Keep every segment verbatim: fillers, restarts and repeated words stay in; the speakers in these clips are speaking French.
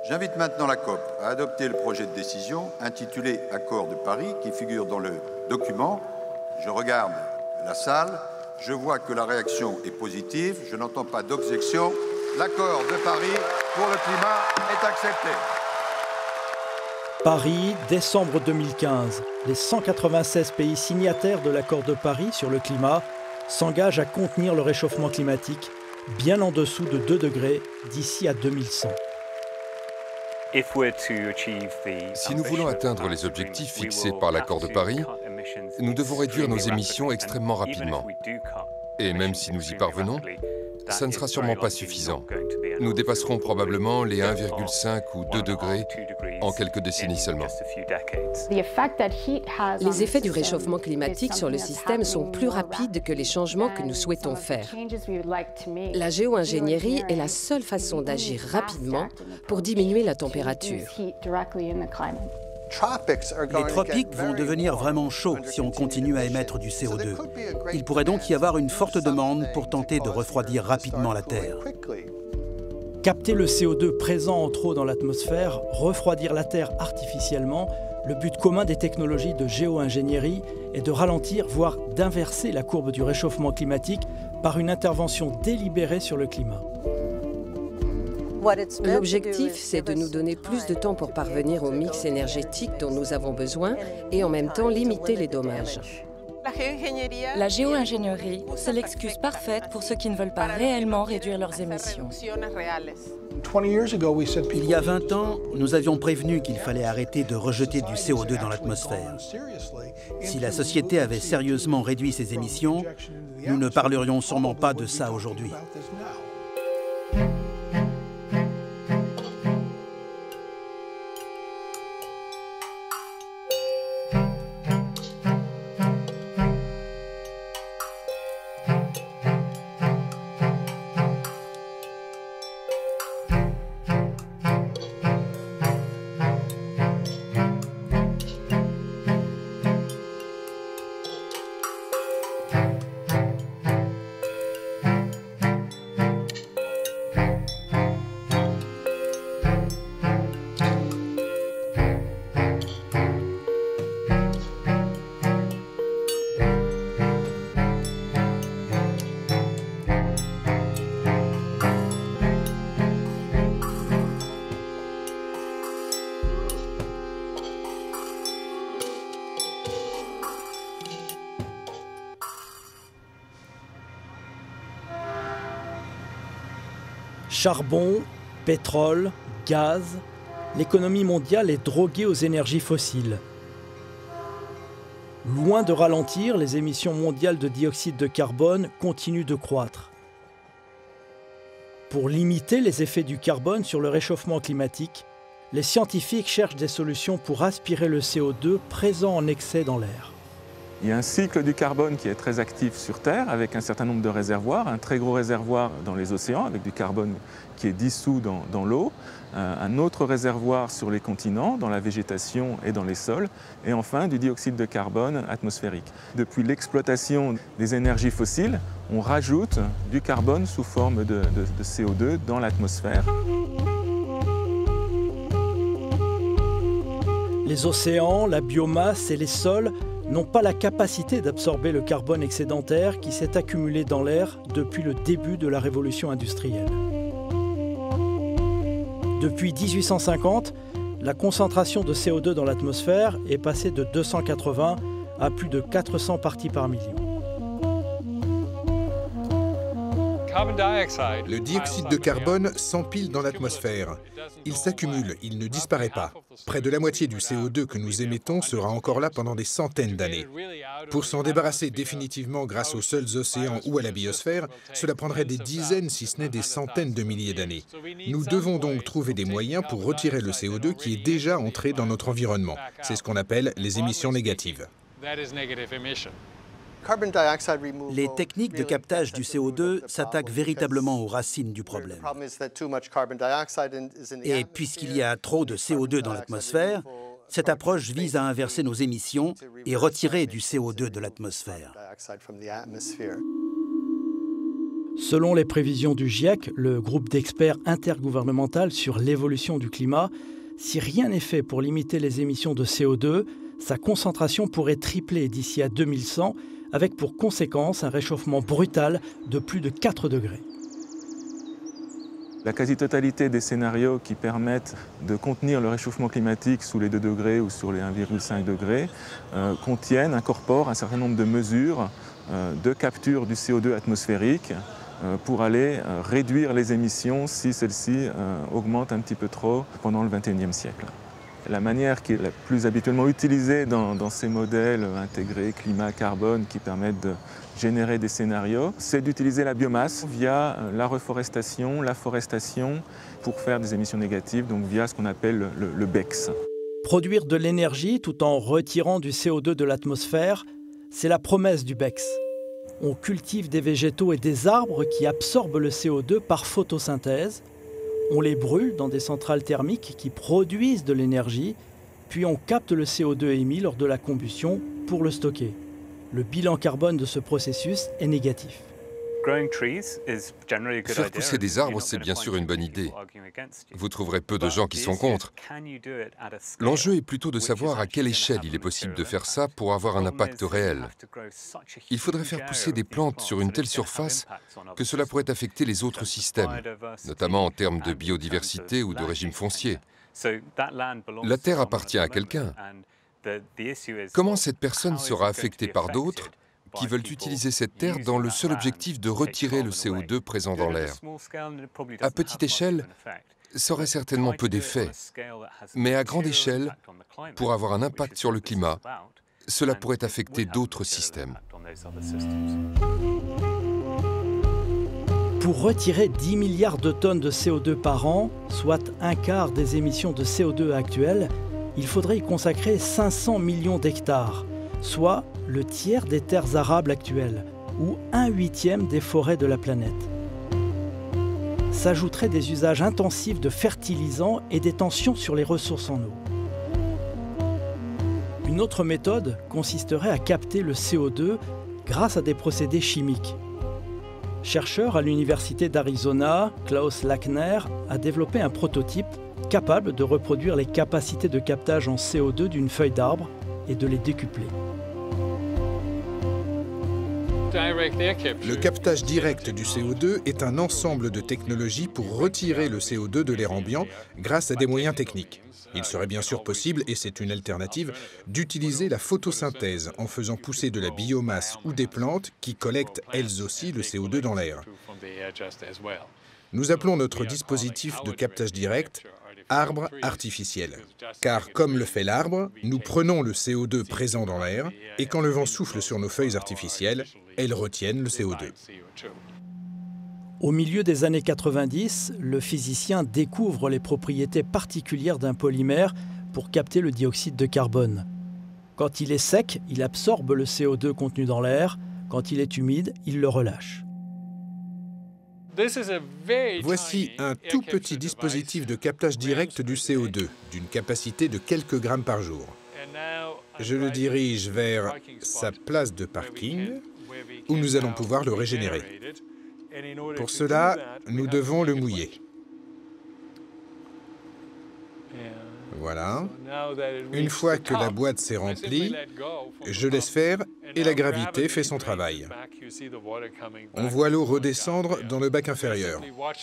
J'invite maintenant la COP à adopter le projet de décision intitulé « Accord de Paris » qui figure dans le document. Je regarde la salle, je vois que la réaction est positive, je n'entends pas d'objection. L'accord de Paris pour le climat est accepté. Paris, décembre deux mille quinze. Les cent quatre-vingt-seize pays signataires de l'accord de Paris sur le climat s'engagent à contenir le réchauffement climatique bien en dessous de deux degrés d'ici à deux mille cent. Si nous voulons atteindre les objectifs fixés par l'accord de Paris, nous devons réduire nos émissions extrêmement rapidement. Et même si nous y parvenons, ça ne sera sûrement pas suffisant. Nous dépasserons probablement les un virgule cinq ou deux degrés en quelques décennies seulement. Les effets du réchauffement climatique sur le système sont plus rapides que les changements que nous souhaitons faire. La géo-ingénierie est la seule façon d'agir rapidement pour diminuer la température. Les tropiques vont devenir vraiment chauds si on continue à émettre du C O deux. Il pourrait donc y avoir une forte demande pour tenter de refroidir rapidement la Terre. Capter le C O deux présent en trop dans l'atmosphère, refroidir la Terre artificiellement, le but commun des technologies de géo-ingénierie est de ralentir, voire d'inverser la courbe du réchauffement climatique par une intervention délibérée sur le climat. L'objectif, c'est de nous donner plus de temps pour parvenir au mix énergétique dont nous avons besoin et en même temps limiter les dommages. La géo-ingénierie, c'est l'excuse parfaite pour ceux qui ne veulent pas réellement réduire leurs émissions. Il y a vingt ans, nous avions prévenu qu'il fallait arrêter de rejeter du C O deux dans l'atmosphère. Si la société avait sérieusement réduit ses émissions, nous ne parlerions sûrement pas de ça aujourd'hui. Charbon, pétrole, gaz, l'économie mondiale est droguée aux énergies fossiles. Loin de ralentir, les émissions mondiales de dioxyde de carbone continuent de croître. Pour limiter les effets du carbone sur le réchauffement climatique, les scientifiques cherchent des solutions pour aspirer le C O deux présent en excès dans l'air. Il y a un cycle du carbone qui est très actif sur Terre avec un certain nombre de réservoirs, un très gros réservoir dans les océans avec du carbone qui est dissous dans, dans l'eau, un autre réservoir sur les continents, dans la végétation et dans les sols, et enfin du dioxyde de carbone atmosphérique. Depuis l'exploitation des énergies fossiles, on rajoute du carbone sous forme de, de, de C O deux dans l'atmosphère. Les océans, la biomasse et les sols n'ont pas la capacité d'absorber le carbone excédentaire qui s'est accumulé dans l'air depuis le début de la révolution industrielle. Depuis mille huit cent cinquante, la concentration de C O deux dans l'atmosphère est passée de deux cent quatre-vingts à plus de quatre cents parties par million. Le dioxyde de carbone s'empile dans l'atmosphère. Il s'accumule, il ne disparaît pas. Près de la moitié du C O deux que nous émettons sera encore là pendant des centaines d'années. Pour s'en débarrasser définitivement grâce aux seuls océans ou à la biosphère, cela prendrait des dizaines, si ce n'est des centaines de milliers d'années. Nous devons donc trouver des moyens pour retirer le C O deux qui est déjà entré dans notre environnement. C'est ce qu'on appelle les émissions négatives. Les techniques de captage du C O deux s'attaquent véritablement aux racines du problème. Et puisqu'il y a trop de C O deux dans l'atmosphère, cette approche vise à inverser nos émissions et retirer du C O deux de l'atmosphère. Selon les prévisions du GIEC, le groupe d'experts intergouvernemental sur l'évolution du climat, si rien n'est fait pour limiter les émissions de C O deux, sa concentration pourrait tripler d'ici à deux mille cent, avec pour conséquence un réchauffement brutal de plus de quatre degrés. La quasi-totalité des scénarios qui permettent de contenir le réchauffement climatique sous les deux degrés ou sur les un virgule cinq degrés euh, contiennent, incorporent un certain nombre de mesures euh, de capture du C O deux atmosphérique euh, pour aller euh, réduire les émissions si celles-ci euh, augmentent un petit peu trop pendant le vingt et unième siècle. La manière qui est la plus habituellement utilisée dans, dans ces modèles intégrés climat-carbone qui permettent de générer des scénarios, c'est d'utiliser la biomasse via la reforestation, la forestation pour faire des émissions négatives, donc via ce qu'on appelle le, le B E C S. Produire de l'énergie tout en retirant du C O deux de l'atmosphère, c'est la promesse du B E C S. On cultive des végétaux et des arbres qui absorbent le C O deux par photosynthèse. On les brûle dans des centrales thermiques qui produisent de l'énergie, puis on capte le C O deux émis lors de la combustion pour le stocker. Le bilan carbone de ce processus est négatif. Faire pousser des arbres, c'est bien sûr une bonne idée. Vous trouverez peu de gens qui sont contre. L'enjeu est plutôt de savoir à quelle échelle il est possible de faire ça pour avoir un impact réel. Il faudrait faire pousser des plantes sur une telle surface que cela pourrait affecter les autres systèmes, notamment en termes de biodiversité ou de régime foncier. La terre appartient à quelqu'un. Comment cette personne sera affectée par d'autres qui veulent utiliser cette terre dans le seul objectif de retirer le C O deux présent dans l'air? À petite échelle, ça aurait certainement peu d'effet, mais à grande échelle, pour avoir un impact sur le climat, cela pourrait affecter d'autres systèmes. Pour retirer dix milliards de tonnes de C O deux par an, soit un quart des émissions de C O deux actuelles, il faudrait y consacrer cinq cents millions d'hectares, soit le tiers des terres arables actuelles, ou un huitième des forêts de la planète. S'ajouteraient des usages intensifs de fertilisants et des tensions sur les ressources en eau. Une autre méthode consisterait à capter le C O deux grâce à des procédés chimiques. Chercheur à l'université d'Arizona, Klaus Lackner a développé un prototype capable de reproduire les capacités de captage en C O deux d'une feuille d'arbre et de les décupler. Le captage direct du C O deux est un ensemble de technologies pour retirer le C O deux de l'air ambiant grâce à des moyens techniques. Il serait bien sûr possible, et c'est une alternative, d'utiliser la photosynthèse en faisant pousser de la biomasse ou des plantes qui collectent elles aussi le C O deux dans l'air. Nous appelons notre dispositif de captage direct arbre artificiel. Car comme le fait l'arbre, nous prenons le C O deux présent dans l'air et quand le vent souffle sur nos feuilles artificielles, elles retiennent le C O deux. Au milieu des années quatre-vingt-dix, le physicien découvre les propriétés particulières d'un polymère pour capter le dioxyde de carbone. Quand il est sec, il absorbe le C O deux contenu dans l'air. Quand il est humide, il le relâche. Voici un tout petit dispositif de captage direct du C O deux, d'une capacité de quelques grammes par jour. Je le dirige vers sa place de parking, où nous allons pouvoir le régénérer. Pour cela, nous devons le mouiller. Voilà. Une fois que la boîte s'est remplie, je laisse faire et la gravité fait son travail. On voit l'eau redescendre dans le bac inférieur.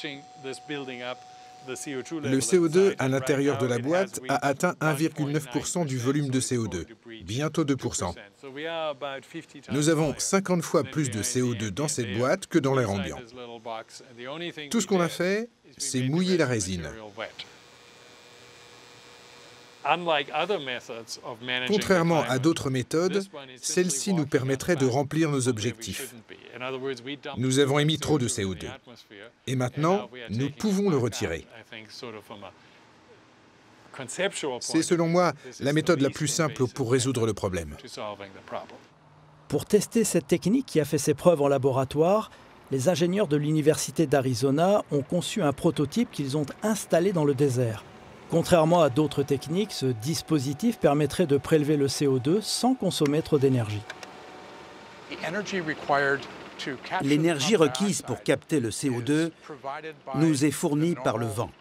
Le C O deux à l'intérieur de la boîte a atteint un virgule neuf pour cent du volume de C O deux, bientôt deux pour cent. Nous avons cinquante fois plus de C O deux dans cette boîte que dans l'air ambiant. Tout ce qu'on a fait, c'est mouiller la résine. Contrairement à d'autres méthodes, celle-ci nous permettrait de remplir nos objectifs. Nous avons émis trop de C O deux. Et maintenant, nous pouvons le retirer. C'est selon moi la méthode la plus simple pour résoudre le problème. Pour tester cette technique qui a fait ses preuves en laboratoire, les ingénieurs de l'université d'Arizona ont conçu un prototype qu'ils ont installé dans le désert. Contrairement à d'autres techniques, ce dispositif permettrait de prélever le C O deux sans consommer trop d'énergie. L'énergie requise pour capter le C O deux nous est fournie par le vent.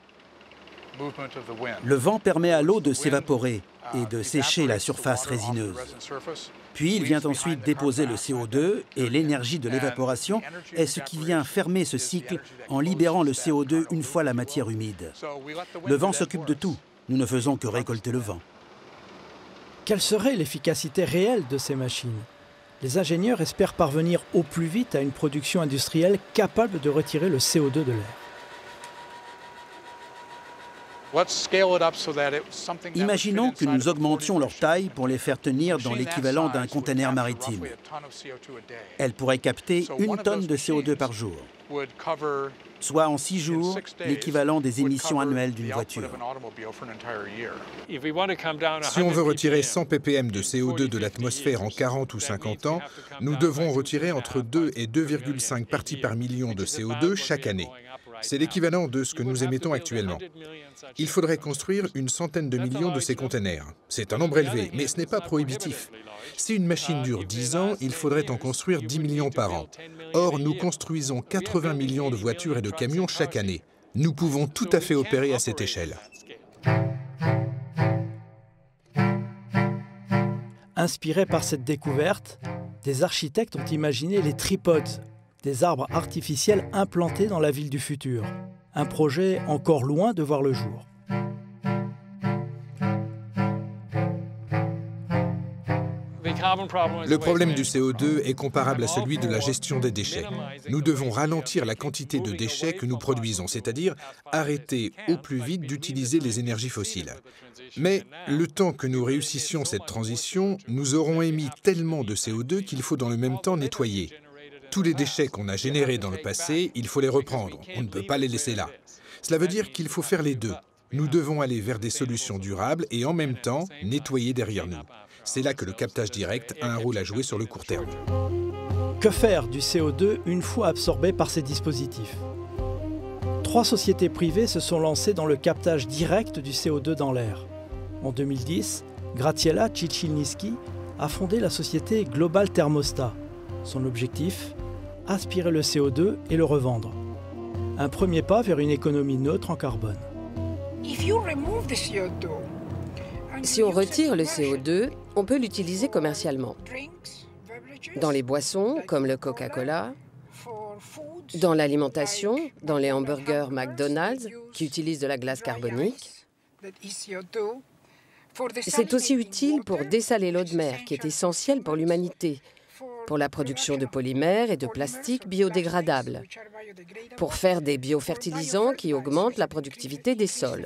Le vent permet à l'eau de s'évaporer et de sécher la surface résineuse. Puis il vient ensuite déposer le C O deux et l'énergie de l'évaporation est ce qui vient fermer ce cycle en libérant le C O deux une fois la matière humide. Le vent s'occupe de tout. Nous ne faisons que récolter le vent. Quelle serait l'efficacité réelle de ces machines? Les ingénieurs espèrent parvenir au plus vite à une production industrielle capable de retirer le C O deux de l'air. Imaginons que nous augmentions leur taille pour les faire tenir dans l'équivalent d'un conteneur maritime. Elles pourraient capter une tonne de C O deux par jour, soit en six jours l'équivalent des émissions annuelles d'une voiture. Si on veut retirer cent ppm de C O deux de l'atmosphère en quarante ou cinquante ans, nous devrons retirer entre deux et deux virgule cinq parties par million de C O deux chaque année. C'est l'équivalent de ce que nous émettons actuellement. Il faudrait construire une centaine de millions de ces containers. C'est un nombre élevé, mais ce n'est pas prohibitif. Si une machine dure dix ans, il faudrait en construire dix millions par an. Or, nous construisons quatre-vingts millions de voitures et de camions chaque année. Nous pouvons tout à fait opérer à cette échelle. Inspirés par cette découverte, des architectes ont imaginé les tripods, des arbres artificiels implantés dans la ville du futur. Un projet encore loin de voir le jour. Le problème du C O deux est comparable à celui de la gestion des déchets. Nous devons ralentir la quantité de déchets que nous produisons, c'est-à-dire arrêter au plus vite d'utiliser les énergies fossiles. Mais le temps que nous réussissions cette transition, nous aurons émis tellement de C O deux qu'il faut dans le même temps nettoyer. Tous les déchets qu'on a générés dans le passé, il faut les reprendre. On ne peut pas les laisser là. Cela veut dire qu'il faut faire les deux. Nous devons aller vers des solutions durables et en même temps nettoyer derrière nous. C'est là que le captage direct a un rôle à jouer sur le court terme. Que faire du C O deux une fois absorbé par ces dispositifs? Trois sociétés privées se sont lancées dans le captage direct du C O deux dans l'air. En deux mille dix, Graciela Cicilniski a fondé la société Global Thermostat. Son objectif, aspirer le C O deux et le revendre. Un premier pas vers une économie neutre en carbone. Si on retire le C O deux, on peut l'utiliser commercialement. Dans les boissons, comme le Coca-Cola, dans l'alimentation, dans les hamburgers McDonald's, qui utilisent de la glace carbonique. C'est aussi utile pour dessaler l'eau de mer, qui est essentielle pour l'humanité, pour la production de polymères et de plastiques biodégradables, pour faire des biofertilisants qui augmentent la productivité des sols.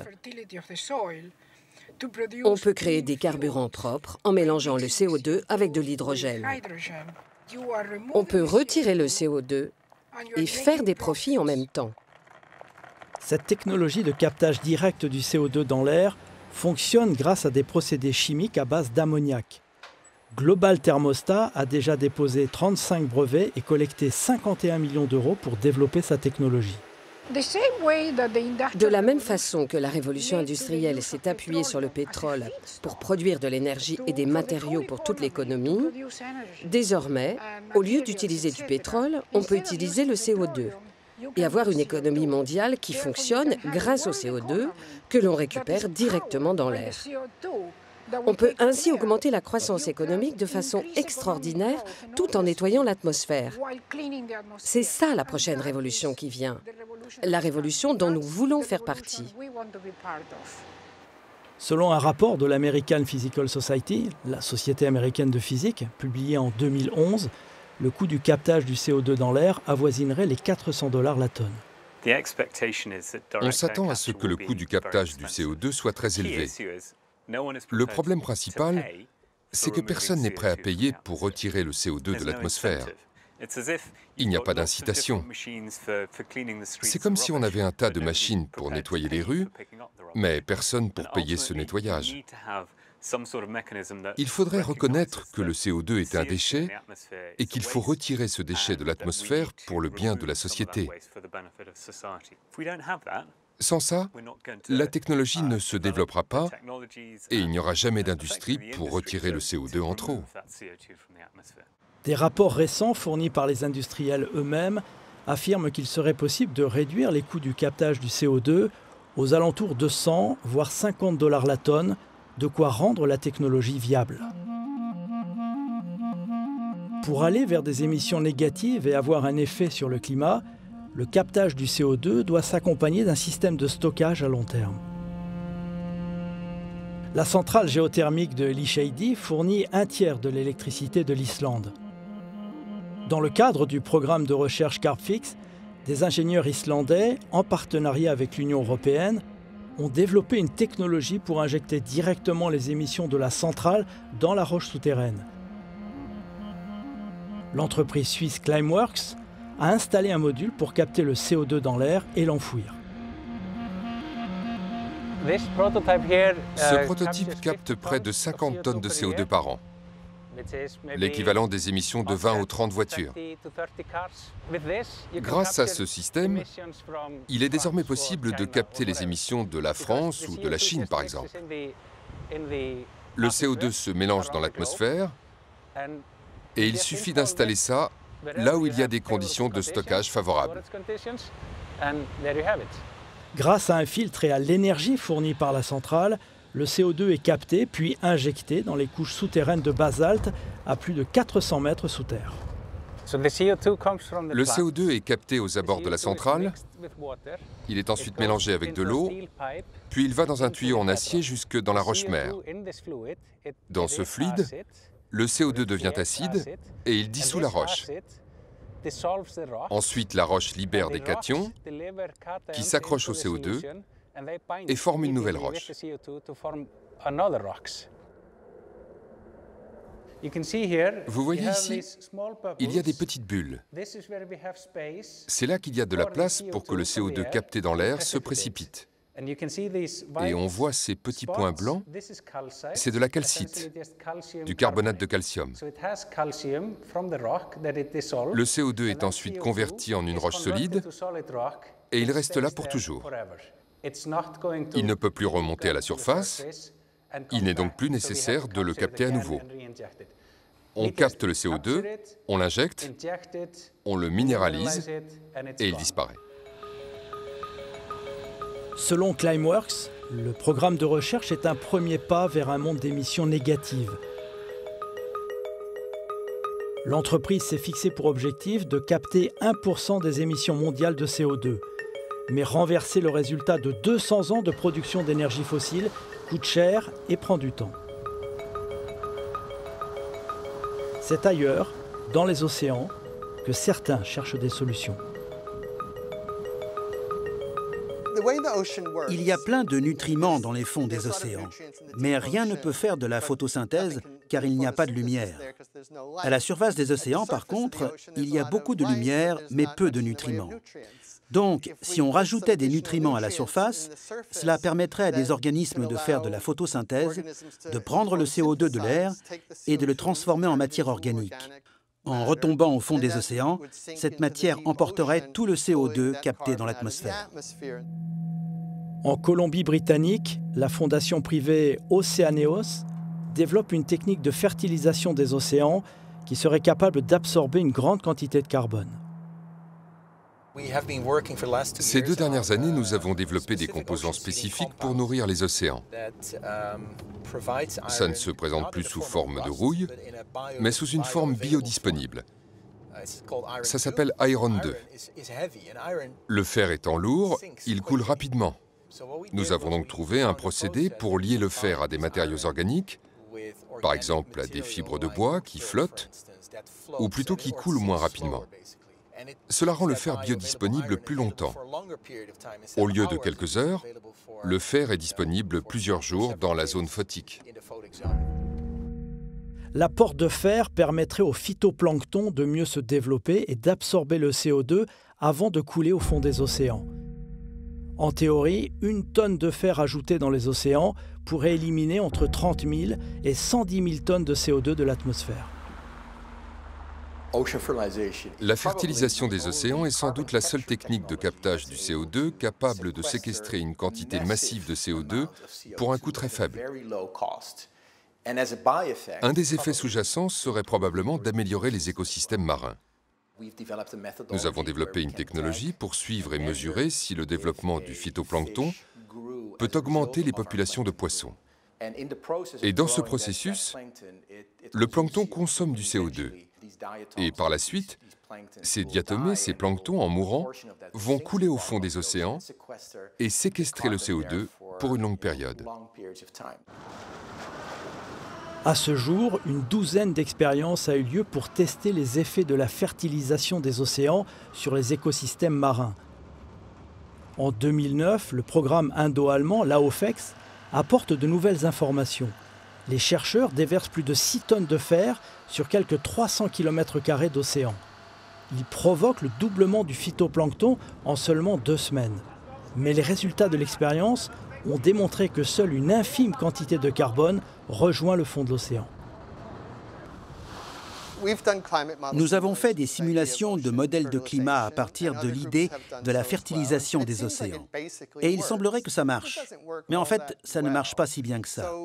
On peut créer des carburants propres en mélangeant le C O deux avec de l'hydrogène. On peut retirer le C O deux et faire des profits en même temps. Cette technologie de captage direct du C O deux dans l'air fonctionne grâce à des procédés chimiques à base d'ammoniac. Global Thermostat a déjà déposé trente-cinq brevets et collecté cinquante et un millions d'euros pour développer sa technologie. De la même façon que la révolution industrielle s'est appuyée sur le pétrole pour produire de l'énergie et des matériaux pour toute l'économie, désormais, au lieu d'utiliser du pétrole, on peut utiliser le C O deux et avoir une économie mondiale qui fonctionne grâce au C O deux que l'on récupère directement dans l'air. On peut ainsi augmenter la croissance économique de façon extraordinaire tout en nettoyant l'atmosphère. C'est ça la prochaine révolution qui vient, la révolution dont nous voulons faire partie. Selon un rapport de l'American Physical Society, la Société américaine de physique, publié en deux mille onze, le coût du captage du C O deux dans l'air avoisinerait les quatre cents dollars la tonne. On s'attend à ce que le coût du captage du C O deux soit très élevé. Le problème principal, c'est que personne n'est prêt à payer pour retirer le C O deux de l'atmosphère. Il n'y a pas d'incitation. C'est comme si on avait un tas de machines pour nettoyer les rues, mais personne pour payer ce nettoyage. Il faudrait reconnaître que le C O deux est un déchet et qu'il faut retirer ce déchet de l'atmosphère pour le bien de la société. Sans ça, la technologie ne se développera pas et il n'y aura jamais d'industrie pour retirer le C O deux en trop. Des rapports récents fournis par les industriels eux-mêmes affirment qu'il serait possible de réduire les coûts du captage du C O deux aux alentours de cent voire cinquante dollars la tonne, de quoi rendre la technologie viable. Pour aller vers des émissions négatives et avoir un effet sur le climat, le captage du C O deux doit s'accompagner d'un système de stockage à long terme. La centrale géothermique de Lishaydi fournit un tiers de l'électricité de l'Islande. Dans le cadre du programme de recherche Carbfix, des ingénieurs islandais, en partenariat avec l'Union européenne, ont développé une technologie pour injecter directement les émissions de la centrale dans la roche souterraine. L'entreprise suisse Climeworks a installé un module pour capter le C O deux dans l'air et l'enfouir. Ce prototype capte près de cinquante tonnes de C O deux par an, l'équivalent des émissions de vingt ou trente voitures. Grâce à ce système, il est désormais possible de capter les émissions de la France ou de la Chine, par exemple. Le C O deux se mélange dans l'atmosphère et il suffit d'installer ça là où il y a des conditions de stockage favorables. Grâce à un filtre et à l'énergie fournie par la centrale, le C O deux est capté puis injecté dans les couches souterraines de basalte à plus de quatre cents mètres sous terre. Le C O deux est capté aux abords de la centrale, il est ensuite mélangé avec de l'eau, puis il va dans un tuyau en acier jusque dans la roche-mère. Dans ce fluide, le C O deux devient acide et il dissout la roche. Ensuite, la roche libère des cations qui s'accrochent au C O deux et forment une nouvelle roche. Vous voyez ici, il y a des petites bulles. C'est là qu'il y a de la place pour que le C O deux capté dans l'air se précipite. Et on voit ces petits points blancs, c'est de la calcite, du carbonate de calcium. Le C O deux est ensuite converti en une roche solide et il reste là pour toujours. Il ne peut plus remonter à la surface, il n'est donc plus nécessaire de le capter à nouveau. On capte le C O deux, on l'injecte, on le minéralise et il disparaît. Selon Climeworks, le programme de recherche est un premier pas vers un monde d'émissions négatives. L'entreprise s'est fixée pour objectif de capter un pour cent des émissions mondiales de C O deux. Mais renverser le résultat de deux cents ans de production d'énergie fossile coûte cher et prend du temps. C'est ailleurs, dans les océans, que certains cherchent des solutions. Il y a plein de nutriments dans les fonds des océans, mais rien ne peut faire de la photosynthèse car il n'y a pas de lumière. À la surface des océans, par contre, il y a beaucoup de lumière, mais peu de nutriments. Donc, si on rajoutait des nutriments à la surface, cela permettrait à des organismes de faire de la photosynthèse, de prendre le C O deux de l'air et de le transformer en matière organique. En retombant au fond des océans, cette matière emporterait tout le C O deux capté dans l'atmosphère. En Colombie-Britannique, la fondation privée Oceaneos développe une technique de fertilisation des océans qui serait capable d'absorber une grande quantité de carbone. Ces deux dernières années, nous avons développé des composants spécifiques pour nourrir les océans. Ça ne se présente plus sous forme de rouille, mais sous une forme biodisponible. Ça s'appelle Iron deux. Le fer étant lourd, il coule rapidement. Nous avons donc trouvé un procédé pour lier le fer à des matériaux organiques, par exemple à des fibres de bois qui flottent, ou plutôt qui coulent moins rapidement. Cela rend le fer biodisponible plus longtemps. Au lieu de quelques heures, le fer est disponible plusieurs jours dans la zone photique. L'apport de fer permettrait au phytoplancton de mieux se développer et d'absorber le C O deux avant de couler au fond des océans. En théorie, une tonne de fer ajoutée dans les océans pourrait éliminer entre trente mille et cent dix mille tonnes de C O deux de l'atmosphère. La fertilisation des océans est sans doute la seule technique de captage du C O deux capable de séquestrer une quantité massive de C O deux pour un coût très faible. Un des effets sous-jacents serait probablement d'améliorer les écosystèmes marins. Nous avons développé une technologie pour suivre et mesurer si le développement du phytoplancton peut augmenter les populations de poissons. Et dans ce processus, le plancton consomme du C O deux. Et par la suite, ces diatomées, ces planctons, en mourant, vont couler au fond des océans et séquestrer le C O deux pour une longue période. À ce jour, une douzaine d'expériences a eu lieu pour tester les effets de la fertilisation des océans sur les écosystèmes marins. En deux mille neuf, le programme indo-allemand, l'AOFEX, apporte de nouvelles informations. Les chercheurs déversent plus de six tonnes de fer sur quelques trois cents kilomètres carrés d'océan. Ils provoquent le doublement du phytoplancton en seulement deux semaines. Mais les résultats de l'expérience ont démontré que seule une infime quantité de carbone rejoint le fond de l'océan. Nous avons fait des simulations de modèles de climat à partir de l'idée de la fertilisation des océans. Et il semblerait que ça marche. Mais en fait, ça ne marche pas si bien que ça.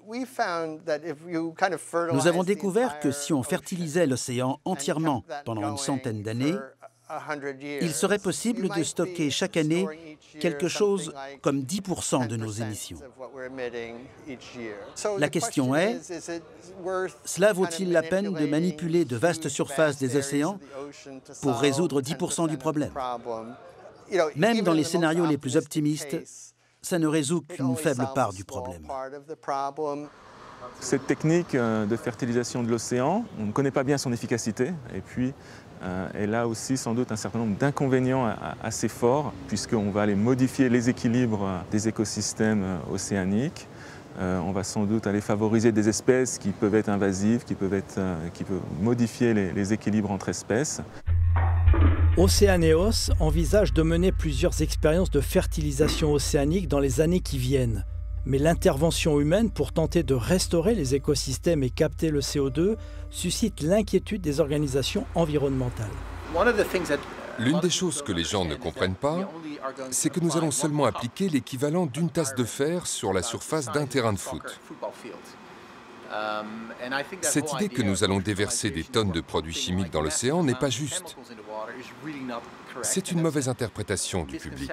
Nous avons découvert que si on fertilisait l'océan entièrement pendant une centaine d'années, il serait possible de stocker chaque année quelque chose comme dix pour cent de nos émissions. La question est, cela vaut-il la peine de manipuler de vastes surfaces des océans pour résoudre dix pour cent du problème? Même dans les scénarios les plus optimistes, ça ne résout qu'une faible part du problème. Cette technique de fertilisation de l'océan, on ne connaît pas bien son efficacité, et puis euh, elle a aussi sans doute un certain nombre d'inconvénients assez forts, puisqu'on va aller modifier les équilibres des écosystèmes océaniques. Euh, on va sans doute aller favoriser des espèces qui peuvent être invasives, qui peuvent, être, euh, qui peuvent modifier les, les équilibres entre espèces. Oceaneos envisage de mener plusieurs expériences de fertilisation océanique dans les années qui viennent. Mais l'intervention humaine pour tenter de restaurer les écosystèmes et capter le C O deux suscite l'inquiétude des organisations environnementales. L'une des choses que les gens ne comprennent pas, c'est que nous allons seulement appliquer l'équivalent d'une tasse de fer sur la surface d'un terrain de foot. Cette idée que nous allons déverser des tonnes de produits chimiques dans l'océan n'est pas juste. C'est une mauvaise interprétation du public.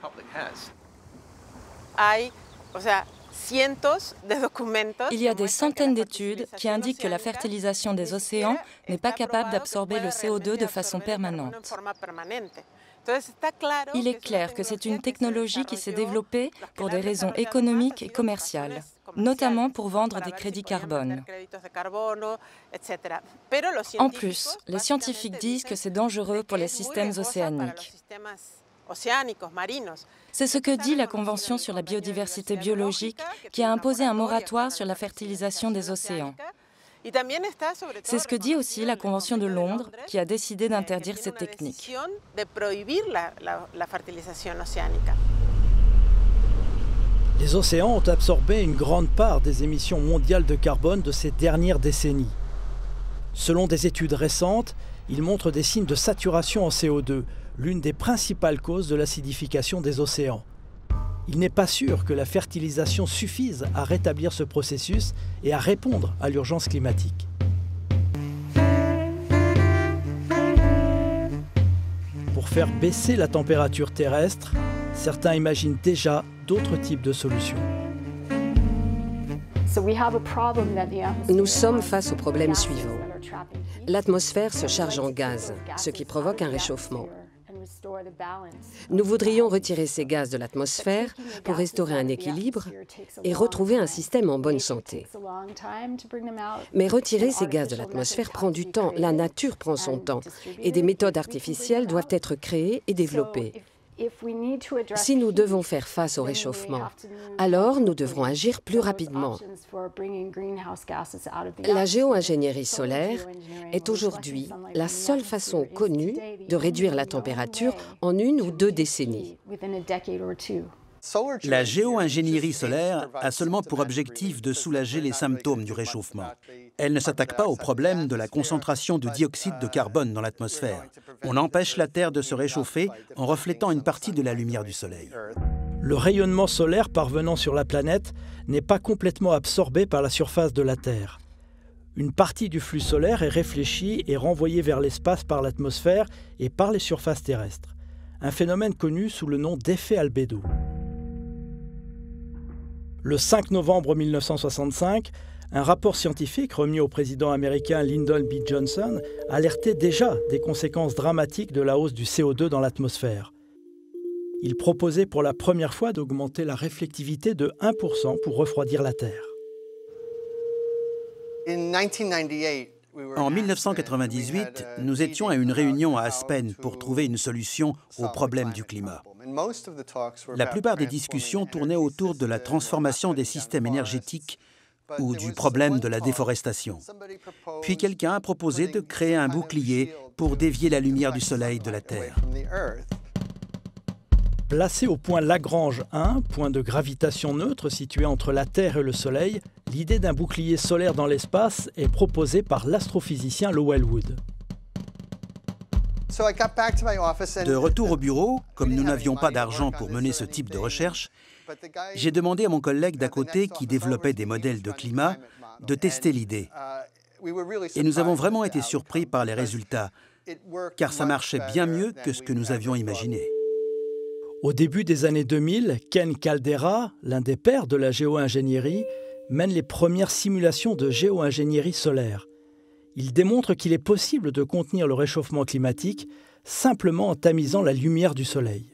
Il y a des centaines d'études qui indiquent que la fertilisation des océans n'est pas capable d'absorber le C O deux de façon permanente. Il est clair que c'est une technologie qui s'est développée pour des raisons économiques et commerciales, notamment pour vendre des crédits carbone. En plus, les scientifiques disent que c'est dangereux pour les systèmes océaniques. C'est ce que dit la Convention sur la biodiversité biologique qui a imposé un moratoire sur la fertilisation des océans. C'est ce que dit aussi la Convention de Londres qui a décidé d'interdire cette technique. Les océans ont absorbé une grande part des émissions mondiales de carbone de ces dernières décennies. Selon des études récentes, ils montrent des signes de saturation en C O deux, l'une des principales causes de l'acidification des océans. Il n'est pas sûr que la fertilisation suffise à rétablir ce processus et à répondre à l'urgence climatique. Pour faire baisser la température terrestre, certains imaginent déjà d'autres types de solutions. Nous sommes face au problème suivant. L'atmosphère se charge en gaz, ce qui provoque un réchauffement. Nous voudrions retirer ces gaz de l'atmosphère pour restaurer un équilibre et retrouver un système en bonne santé. Mais retirer ces gaz de l'atmosphère prend du temps, la nature prend son temps, et des méthodes artificielles doivent être créées et développées. Si nous devons faire face au réchauffement, alors nous devrons agir plus rapidement. La géo-ingénierie solaire est aujourd'hui la seule façon connue de réduire la température en une ou deux décennies. La géo-ingénierie solaire a seulement pour objectif de soulager les symptômes du réchauffement. Elle ne s'attaque pas au problème de la concentration de dioxyde de carbone dans l'atmosphère. On empêche la Terre de se réchauffer en reflétant une partie de la lumière du Soleil. Le rayonnement solaire parvenant sur la planète n'est pas complètement absorbé par la surface de la Terre. Une partie du flux solaire est réfléchie et renvoyée vers l'espace par l'atmosphère et par les surfaces terrestres. Un phénomène connu sous le nom d'effet albédo. Le cinq novembre mille neuf cent soixante-cinq, un rapport scientifique remis au président américain Lyndon B. Johnson alertait déjà des conséquences dramatiques de la hausse du C O deux dans l'atmosphère. Il proposait pour la première fois d'augmenter la réflectivité de un pour cent pour refroidir la Terre. En mille neuf cent quatre-vingt-dix-huit, nous étions à une réunion à Aspen pour trouver une solution au problème du climat. La plupart des discussions tournaient autour de la transformation des systèmes énergétiques ou du problème de la déforestation. Puis quelqu'un a proposé de créer un bouclier pour dévier la lumière du Soleil de la Terre. Placé au point Lagrange un, point de gravitation neutre situé entre la Terre et le Soleil, l'idée d'un bouclier solaire dans l'espace est proposée par l'astrophysicien Lowell Wood. De retour au bureau, comme nous n'avions pas d'argent pour mener ce type de recherche, j'ai demandé à mon collègue d'à côté qui développait des modèles de climat de tester l'idée. Et nous avons vraiment été surpris par les résultats, car ça marchait bien mieux que ce que nous avions imaginé. Au début des années deux mille, Ken Caldeira, l'un des pères de la géo-ingénierie, mène les premières simulations de géo-ingénierie solaire. Il démontre qu'il est possible de contenir le réchauffement climatique simplement en tamisant la lumière du Soleil.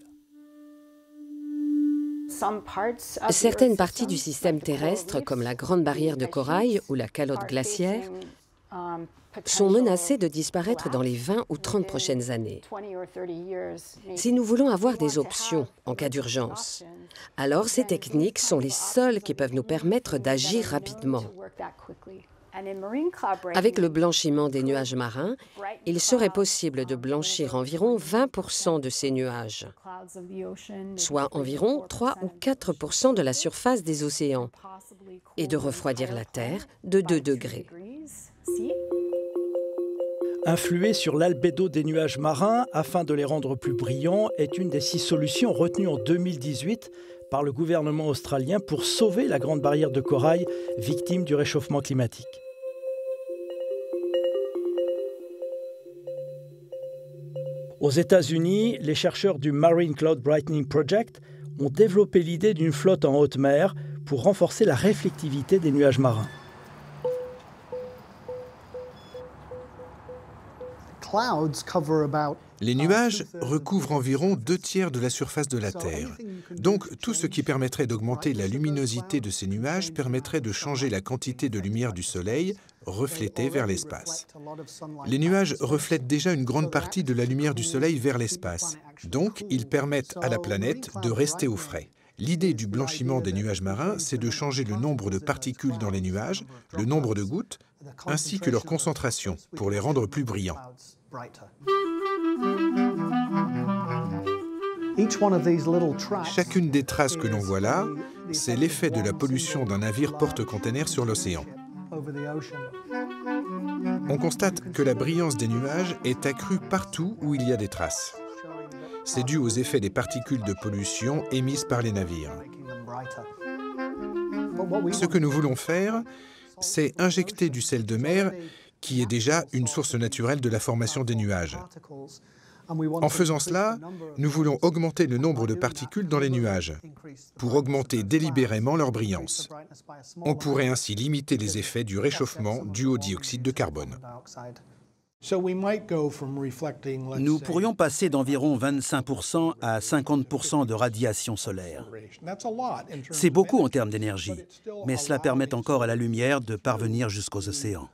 Certaines parties du système terrestre, comme la Grande Barrière de Corail ou la calotte glaciaire, sont menacées de disparaître dans les vingt ou trente prochaines années. Si nous voulons avoir des options en cas d'urgence, alors ces techniques sont les seules qui peuvent nous permettre d'agir rapidement. Avec le blanchiment des nuages marins, il serait possible de blanchir environ vingt pour cent de ces nuages, soit environ trois ou quatre pour cent de la surface des océans, et de refroidir la Terre de deux degrés. Influer sur l'albédo des nuages marins afin de les rendre plus brillants est une des six solutions retenues en deux mille dix-huit par le gouvernement australien pour sauver la Grande Barrière de Corail, victime du réchauffement climatique. Aux États-Unis, les chercheurs du Marine Cloud Brightening Project ont développé l'idée d'une flotte en haute mer pour renforcer la réflectivité des nuages marins. Les nuages recouvrent environ deux tiers de la surface de la Terre. Donc, tout ce qui permettrait d'augmenter la luminosité de ces nuages permettrait de changer la quantité de lumière du Soleil reflétée vers l'espace. Les nuages reflètent déjà une grande partie de la lumière du Soleil vers l'espace. Donc, ils permettent à la planète de rester au frais. L'idée du blanchiment des nuages marins, c'est de changer le nombre de particules dans les nuages, le nombre de gouttes, ainsi que leur concentration, pour les rendre plus brillants. Chacune des traces que l'on voit là, c'est l'effet de la pollution d'un navire porte-containers sur l'océan. On constate que la brillance des nuages est accrue partout où il y a des traces. C'est dû aux effets des particules de pollution émises par les navires. Ce que nous voulons faire, c'est injecter du sel de mer, qui est déjà une source naturelle de la formation des nuages. En faisant cela, nous voulons augmenter le nombre de particules dans les nuages, pour augmenter délibérément leur brillance. On pourrait ainsi limiter les effets du réchauffement dû au dioxyde de carbone. Nous pourrions passer d'environ vingt-cinq pour cent à cinquante pour cent de radiation solaire. C'est beaucoup en termes d'énergie, mais cela permet encore à la lumière de parvenir jusqu'aux océans.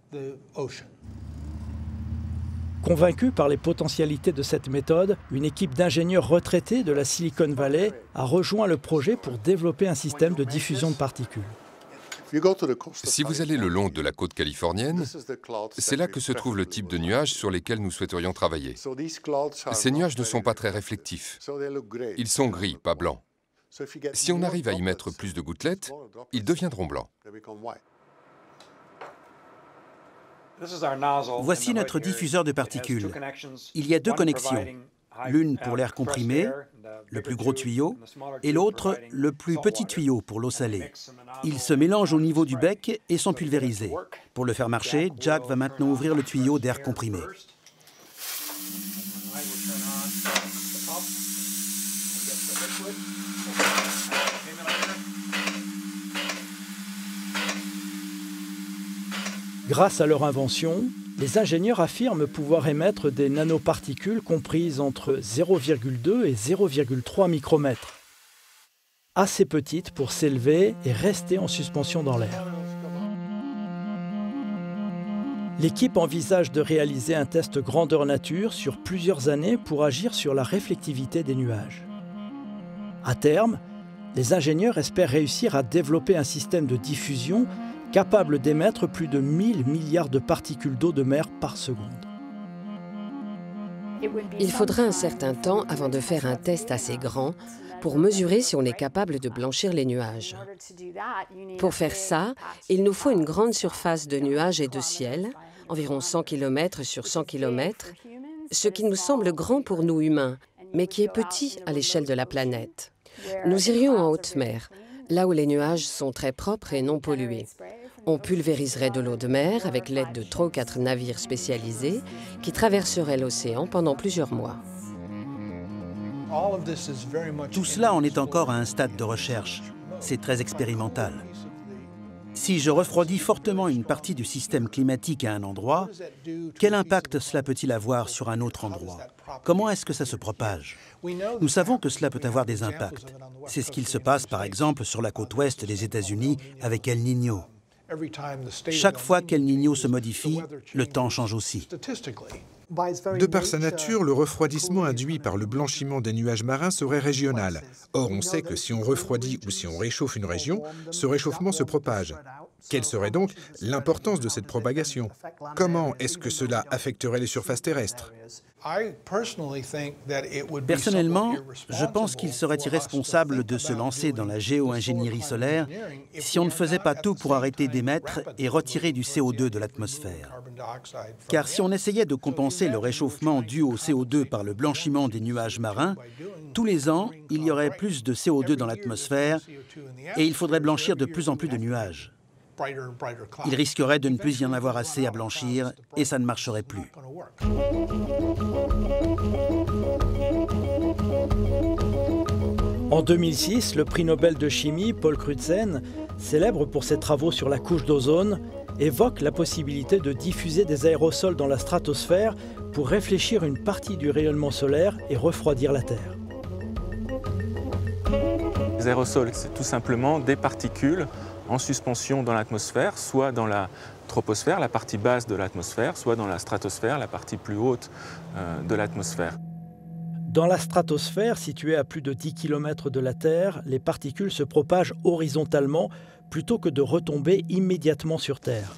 Convaincu par les potentialités de cette méthode, une équipe d'ingénieurs retraités de la Silicon Valley a rejoint le projet pour développer un système de diffusion de particules. Si vous allez le long de la côte californienne, c'est là que se trouve le type de nuages sur lesquels nous souhaiterions travailler. Ces nuages ne sont pas très réflectifs. Ils sont gris, pas blancs. Si on arrive à y mettre plus de gouttelettes, ils deviendront blancs. Voici notre diffuseur de particules. Il y a deux connexions, l'une pour l'air comprimé, le plus gros tuyau, et l'autre, le plus petit tuyau pour l'eau salée. Ils se mélangent au niveau du bec et sont pulvérisés. Pour le faire marcher, Jack va maintenant ouvrir le tuyau d'air comprimé. Grâce à leur invention, les ingénieurs affirment pouvoir émettre des nanoparticules comprises entre zéro virgule deux et zéro virgule trois micromètres, assez petites pour s'élever et rester en suspension dans l'air. L'équipe envisage de réaliser un test grandeur nature sur plusieurs années pour agir sur la réflectivité des nuages. À terme, les ingénieurs espèrent réussir à développer un système de diffusion capable d'émettre plus de mille milliards de particules d'eau de mer par seconde. Il faudra un certain temps avant de faire un test assez grand pour mesurer si on est capable de blanchir les nuages. Pour faire ça, il nous faut une grande surface de nuages et de ciel, environ cent kilomètres sur cent kilomètres, ce qui nous semble grand pour nous humains, mais qui est petit à l'échelle de la planète. Nous irions en haute mer, là où les nuages sont très propres et non pollués. On pulvériserait de l'eau de mer avec l'aide de trois ou quatre navires spécialisés qui traverseraient l'océan pendant plusieurs mois. Tout cela en est encore à un stade de recherche. C'est très expérimental. Si je refroidis fortement une partie du système climatique à un endroit, quel impact cela peut-il avoir sur un autre endroit? Comment est-ce que ça se propage? Nous savons que cela peut avoir des impacts. C'est ce qu'il se passe par exemple sur la côte ouest des États-Unis avec El Niño. Chaque fois qu'El Niño se modifie, le temps change aussi. De par sa nature, le refroidissement induit par le blanchiment des nuages marins serait régional. Or, on sait que si on refroidit ou si on réchauffe une région, ce réchauffement se propage. Quelle serait donc l'importance de cette propagation? Comment est-ce que cela affecterait les surfaces terrestres? Personnellement, je pense qu'il serait irresponsable de se lancer dans la géo-ingénierie solaire si on ne faisait pas tout pour arrêter d'émettre et retirer du C O deux de l'atmosphère. Car si on essayait de compenser le réchauffement dû au C O deux par le blanchiment des nuages marins, tous les ans, il y aurait plus de C O deux dans l'atmosphère et il faudrait blanchir de plus en plus de nuages. Il risquerait de ne plus y en avoir assez à blanchir et ça ne marcherait plus. En deux mille six, le prix Nobel de chimie, Paul Crutzen, célèbre pour ses travaux sur la couche d'ozone, évoque la possibilité de diffuser des aérosols dans la stratosphère pour réfléchir une partie du rayonnement solaire et refroidir la Terre. Les aérosols, c'est tout simplement des particules en suspension dans l'atmosphère, soit dans la troposphère, la partie basse de l'atmosphère, soit dans la stratosphère, la partie plus haute euh, de l'atmosphère. Dans la stratosphère, située à plus de dix kilomètres de la Terre, les particules se propagent horizontalement plutôt que de retomber immédiatement sur Terre.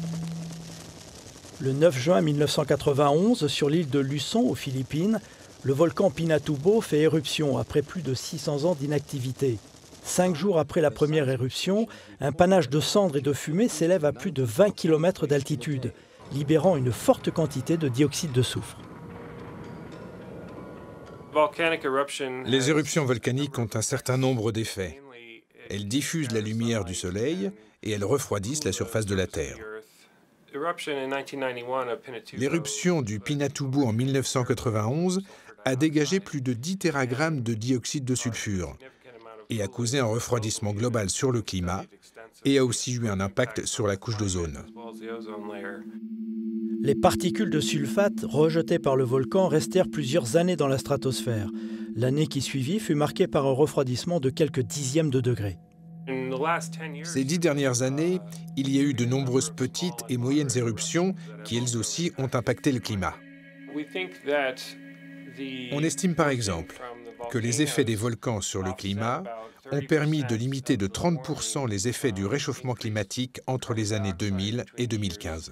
Le neuf juin mille neuf cent quatre-vingt-onze, sur l'île de Luçon, aux Philippines, le volcan Pinatubo fait éruption après plus de six cents ans d'inactivité. Cinq jours après la première éruption, un panache de cendres et de fumée s'élève à plus de vingt kilomètres d'altitude, libérant une forte quantité de dioxyde de soufre. Les éruptions volcaniques ont un certain nombre d'effets. Elles diffusent la lumière du Soleil et elles refroidissent la surface de la Terre. L'éruption du Pinatubo en mille neuf cent quatre-vingt-onze a dégagé plus de dix téragrammes de dioxyde de sulfure et a causé un refroidissement global sur le climat et a aussi eu un impact sur la couche d'ozone. Les particules de sulfate rejetées par le volcan restèrent plusieurs années dans la stratosphère. L'année qui suivit fut marquée par un refroidissement de quelques dixièmes de degré. Ces dix dernières années, il y a eu de nombreuses petites et moyennes éruptions qui, elles aussi, ont impacté le climat. On estime par exemple que les effets des volcans sur le climat ont permis de limiter de trente pour cent les effets du réchauffement climatique entre les années deux mille et deux mille quinze.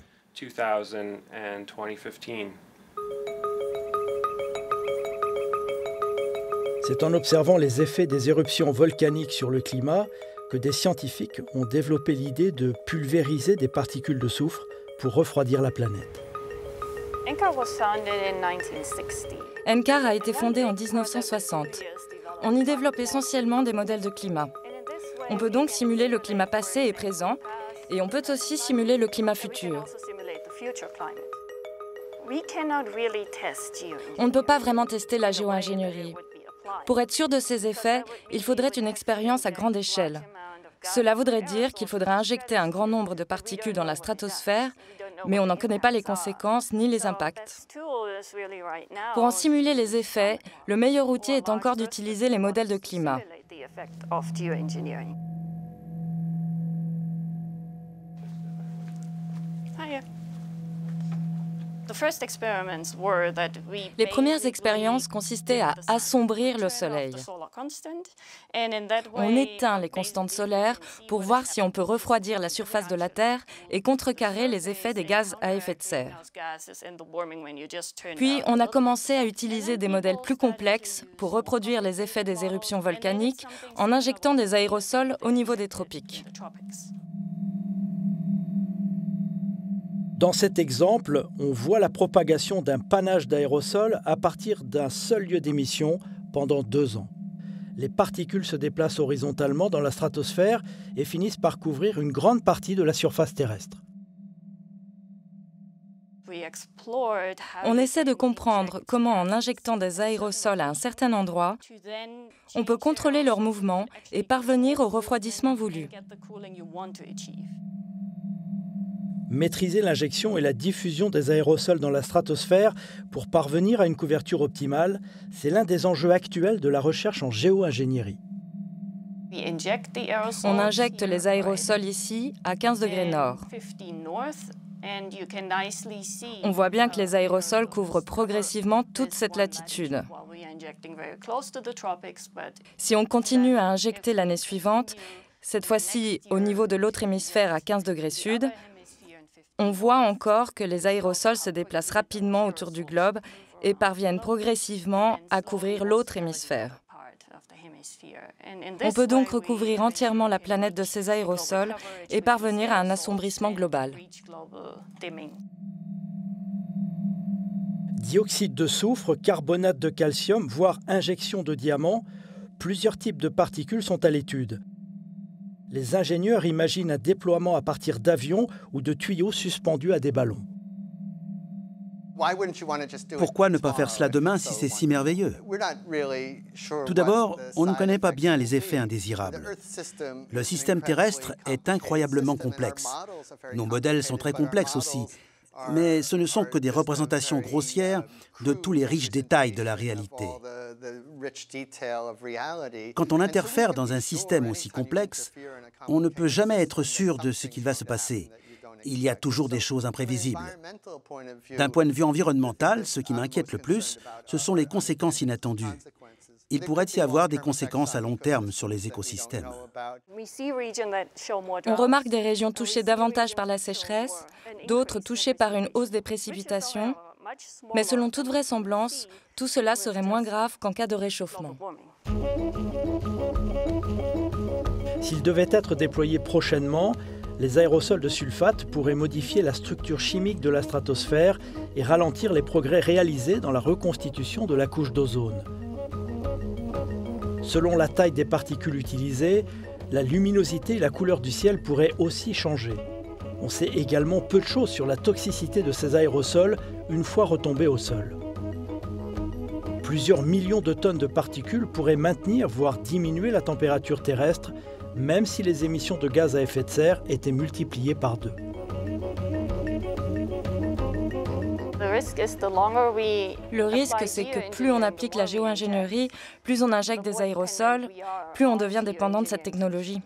C'est en observant les effets des éruptions volcaniques sur le climat que des scientifiques ont développé l'idée de pulvériser des particules de soufre pour refroidir la planète. NCAR a été fondé en mille neuf cent soixante. On y développe essentiellement des modèles de climat. On peut donc simuler le climat passé et présent, et on peut aussi simuler le climat futur. On ne peut pas vraiment tester la géo-ingénierie. Pour être sûr de ses effets, il faudrait une expérience à grande échelle. Cela voudrait dire qu'il faudrait injecter un grand nombre de particules dans la stratosphère, mais on n'en connaît pas les conséquences ni les impacts. Pour en simuler les effets, le meilleur outil est encore d'utiliser les modèles de climat. Les premières expériences consistaient à assombrir le Soleil. On éteint les constantes solaires pour voir si on peut refroidir la surface de la Terre et contrecarrer les effets des gaz à effet de serre. Puis, on a commencé à utiliser des modèles plus complexes pour reproduire les effets des éruptions volcaniques en injectant des aérosols au niveau des tropiques. Dans cet exemple, on voit la propagation d'un panache d'aérosols à partir d'un seul lieu d'émission pendant deux ans. Les particules se déplacent horizontalement dans la stratosphère et finissent par couvrir une grande partie de la surface terrestre. On essaie de comprendre comment, en injectant des aérosols à un certain endroit, on peut contrôler leur mouvement et parvenir au refroidissement voulu. Maîtriser l'injection et la diffusion des aérosols dans la stratosphère pour parvenir à une couverture optimale, c'est l'un des enjeux actuels de la recherche en géo-ingénierie. On injecte les aérosols ici, à quinze degrés nord. On voit bien que les aérosols couvrent progressivement toute cette latitude. Si on continue à injecter l'année suivante, cette fois-ci au niveau de l'autre hémisphère à quinze degrés sud, on voit encore que les aérosols se déplacent rapidement autour du globe et parviennent progressivement à couvrir l'autre hémisphère. On peut donc recouvrir entièrement la planète de ces aérosols et parvenir à un assombrissement global. Dioxyde de soufre, carbonate de calcium, voire injection de diamant, plusieurs types de particules sont à l'étude. Les ingénieurs imaginent un déploiement à partir d'avions ou de tuyaux suspendus à des ballons. Pourquoi ne pas faire cela demain si c'est si merveilleux? Tout d'abord, on ne connaît pas bien les effets indésirables. Le système terrestre est incroyablement complexe. Nos modèles sont très complexes aussi, mais ce ne sont que des représentations grossières de tous les riches détails de la réalité. Quand on interfère dans un système aussi complexe, on ne peut jamais être sûr de ce qu'il va se passer. Il y a toujours des choses imprévisibles. D'un point de vue environnemental, ce qui m'inquiète le plus, ce sont les conséquences inattendues. Il pourrait y avoir des conséquences à long terme sur les écosystèmes. On remarque des régions touchées davantage par la sécheresse, d'autres touchées par une hausse des précipitations, mais selon toute vraisemblance, tout cela serait moins grave qu'en cas de réchauffement. S'ils devaient être déployés prochainement, les aérosols de sulfate pourraient modifier la structure chimique de la stratosphère et ralentir les progrès réalisés dans la reconstitution de la couche d'ozone. Selon la taille des particules utilisées, la luminosité et la couleur du ciel pourraient aussi changer. On sait également peu de choses sur la toxicité de ces aérosols une fois retombés au sol. Plusieurs millions de tonnes de particules pourraient maintenir, voire diminuer la température terrestre, même si les émissions de gaz à effet de serre étaient multipliées par deux. Le risque, c'est que plus on applique la géo-ingénierie, plus on injecte des aérosols, plus on devient dépendant de cette technologie.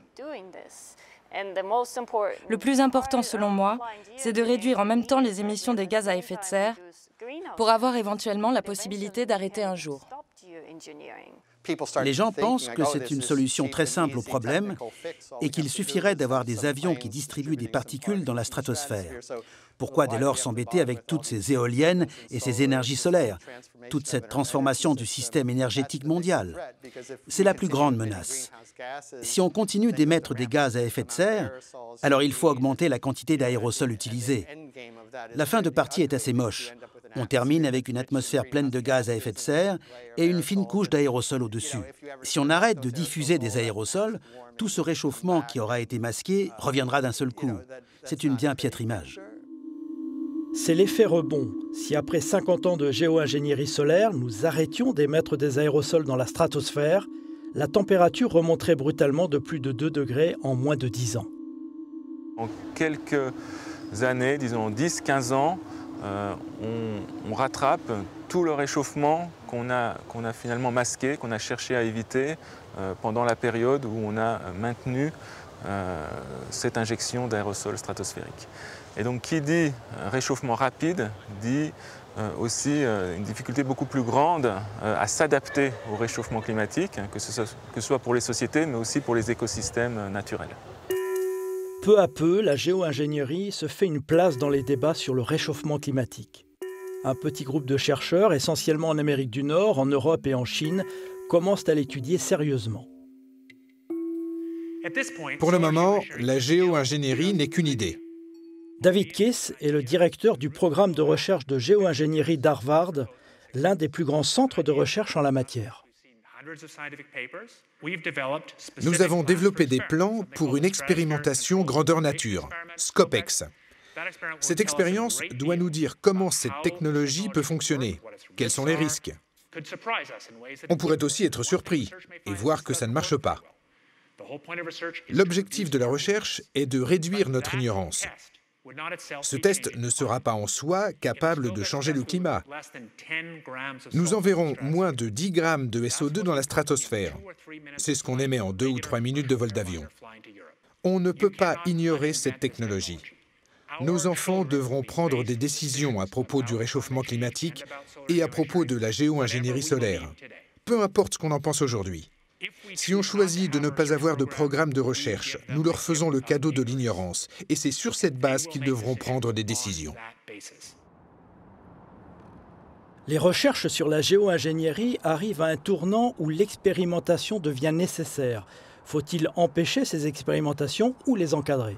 Le plus important, selon moi, c'est de réduire en même temps les émissions des gaz à effet de serre pour avoir éventuellement la possibilité d'arrêter un jour. Les gens pensent que c'est une solution très simple au problème et qu'il suffirait d'avoir des avions qui distribuent des particules dans la stratosphère. Pourquoi dès lors s'embêter avec toutes ces éoliennes et ces énergies solaires, toute cette transformation du système énergétique mondial? C'est la plus grande menace. Si on continue d'émettre des gaz à effet de serre, alors il faut augmenter la quantité d'aérosols utilisés. La fin de partie est assez moche. On termine avec une atmosphère pleine de gaz à effet de serre et une fine couche d'aérosols au-dessus. Si on arrête de diffuser des aérosols, tout ce réchauffement qui aura été masqué reviendra d'un seul coup. C'est une bien piètre image. C'est l'effet rebond. Si après cinquante ans de géo-ingénierie solaire, nous arrêtions d'émettre des aérosols dans la stratosphère, la température remonterait brutalement de plus de deux degrés en moins de dix ans. En quelques années, disons dix à quinze ans, euh, on, on rattrape tout le réchauffement qu'on a, qu'on a finalement masqué, qu'on a cherché à éviter euh, pendant la période où on a maintenu euh, cette injection d'aérosols stratosphériques. Et donc qui dit réchauffement rapide dit euh, aussi euh, une difficulté beaucoup plus grande euh, à s'adapter au réchauffement climatique, hein, que, ce soit, que ce soit pour les sociétés mais aussi pour les écosystèmes euh, naturels. Peu à peu, la géo-ingénierie se fait une place dans les débats sur le réchauffement climatique. Un petit groupe de chercheurs, essentiellement en Amérique du Nord, en Europe et en Chine, commencent à l'étudier sérieusement. Pour le moment, la géo-ingénierie n'est qu'une idée. David Kiss est le directeur du programme de recherche de géo-ingénierie d'Harvard, l'un des plus grands centres de recherche en la matière. Nous avons développé des plans pour une expérimentation grandeur nature, SCOPEX. Cette expérience doit nous dire comment cette technologie peut fonctionner, quels sont les risques. On pourrait aussi être surpris et voir que ça ne marche pas. L'objectif de la recherche est de réduire notre ignorance. Ce test ne sera pas en soi capable de changer le climat. Nous enverrons moins de dix grammes de S O deux dans la stratosphère. C'est ce qu'on émet en deux ou trois minutes de vol d'avion. On ne peut pas ignorer cette technologie. Nos enfants devront prendre des décisions à propos du réchauffement climatique et à propos de la géo-ingénierie solaire. Peu importe ce qu'on en pense aujourd'hui. Si on choisit de ne pas avoir de programme de recherche, nous leur faisons le cadeau de l'ignorance, et c'est sur cette base qu'ils devront prendre des décisions. Les recherches sur la géo-ingénierie arrivent à un tournant où l'expérimentation devient nécessaire. Faut-il empêcher ces expérimentations ou les encadrer?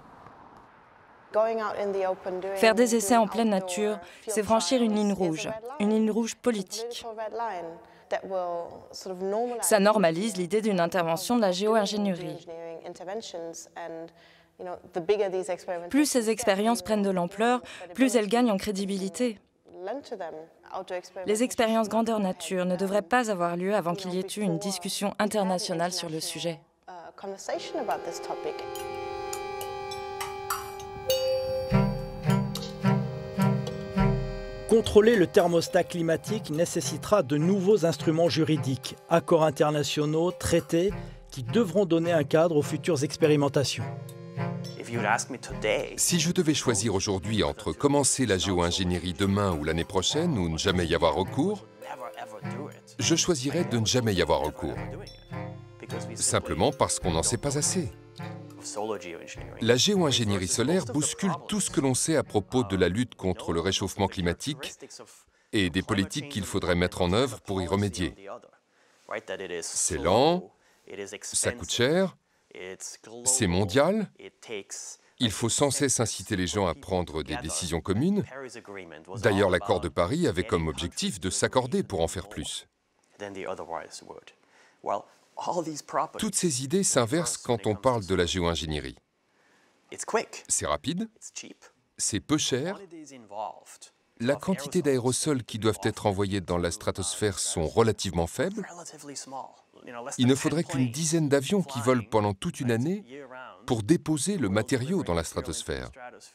Faire des essais en pleine nature, c'est franchir une ligne rouge, une ligne rouge politique. Ça normalise l'idée d'une intervention de la géo-ingénierie. Plus ces expériences prennent de l'ampleur, plus elles gagnent en crédibilité. Les expériences grandeur nature ne devraient pas avoir lieu avant qu'il y ait eu une discussion internationale sur le sujet. Contrôler le thermostat climatique nécessitera de nouveaux instruments juridiques, accords internationaux, traités, qui devront donner un cadre aux futures expérimentations. Si je devais choisir aujourd'hui entre commencer la géo-ingénierie demain ou l'année prochaine ou ne jamais y avoir recours, je choisirais de ne jamais y avoir recours. Simplement parce qu'on n'en sait pas assez. La géo-ingénierie solaire bouscule tout ce que l'on sait à propos de la lutte contre le réchauffement climatique et des politiques qu'il faudrait mettre en œuvre pour y remédier. C'est lent, ça coûte cher, c'est mondial, il faut sans cesse inciter les gens à prendre des décisions communes. D'ailleurs, l'accord de Paris avait comme objectif de s'accorder pour en faire plus. Toutes ces idées s'inversent quand on parle de la géo-ingénierie. C'est rapide, c'est peu cher, la quantité d'aérosols qui doivent être envoyés dans la stratosphère sont relativement faibles. Il ne faudrait qu'une dizaine d'avions qui volent pendant toute une année pour déposer le matériau dans la stratosphère.